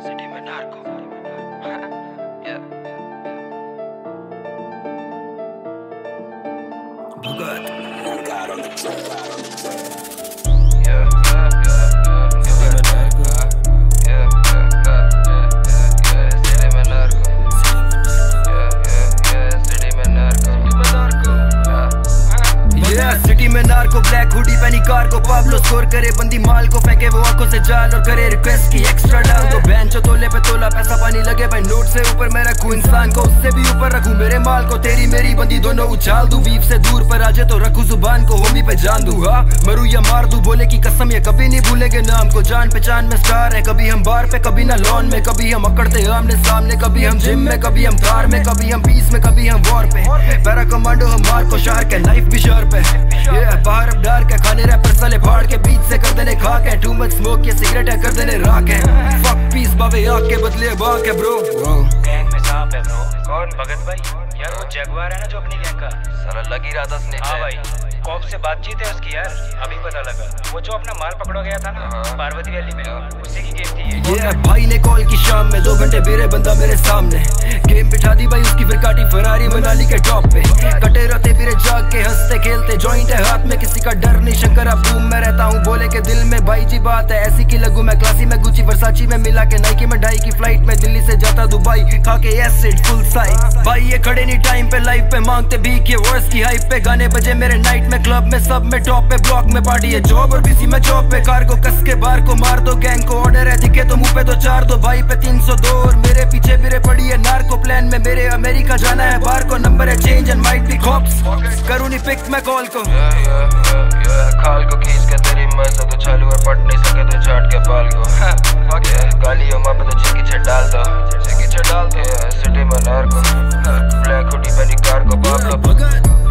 city में narco city में narco black hoodie पहनी कार को पाब्लो स्कोर करे बंदी माल को फेंके वो आंखों से जाल और करे रिक्वेस्ट की एक्स्ट्रा डाल दो बेंचो तोले पे तोला पैसा पानी लगे भाई नोट से ऊपर मैं रखूं इंसान को उससे भी ऊपर रखूं मेरे माल को तेरी मेरी बंदी दोनों उछाल दूं बीफ से दूर पर आजे तो रखूं जुबान को होमी पे जान दूं हाँ मरू या मार दूं बोले की कसम ये कभी नहीं भूलेंगे नाम को जान पहचान में स्टार है कभी हम बार पे कभी ना लॉन में कभी हम अकड़ते आमने सामने कभी हम जिम में कभी हम थार में कभी हम पीस में कभी हम वॉर पे पैरा कमांडो हम मार को शार्क है लाइफ भी शार्प है बाहर अब डार्क है खाने रैपर साले फाड़ के बीच से कर देने खाक है टू मच स्मोक ये सिगरेट है कर देने राख है फक पीस बाबे आग के बदले बाक है ब्रो गैंग में सांप है ब्रो कौन भगत भाई यार वो जगुआर है ना जो अपनी गैंग का साला लग ही रहा था स्नेच हाँ भाई कॉप से बातचीत है उसकी यार अभी पता लगा वो जो अपना माल पकड़ा गया था ना पार्वती वैली में उसी की गेम थी ये भाई ने कॉल की शाम में 2 घंटे बेरे बंदा मेरे सामने गेम बिठा दी भाई उसकी फिर काटी फरारी मनाली के टॉप पे कटे रहते मेरे जाग के हंसते खेलते जॉइंट है हाथ में किसी का डर नहीं शंकर अब रूम में रहता हूँ बोले के दिल में भाई जी बात है ऐसी की लगू मैं क्लासी में गुची वर्साची में मिला के नाइकी में ढाई की फ्लाइट में दिल्ली से जाता दुबई खा के एसिड फुल साइज भाई ये खड़े नहीं टाइम पे लाइफ पे मांगते भीख ये वर्स की हाइप पे गाने बजे मेरे नाइट में क्लब में सब में टॉप पे ब्लॉक में पार्टी है जॉब और बिजी में जॉब पे कार को कस के बार को मार दो गैंग को ऑर्डर है दिखे तो मुंह पे तो 4 दो भाई पे 302 और मेरे पीछे बिरे पड़ी है नार्को प्लान में मेरे अमेरिका जाना है बार को नंबर है change and might be cops करूं नहीं पिक मैं कॉल को खाल को खींच के तेरी मर्ज़ तो चालू और पट नहीं सके तो चाट के बाल को गालियों में पे तो चिकी छे डाल दो सिटी में नार्को ब्लैक हुडी पहनी कार को बाप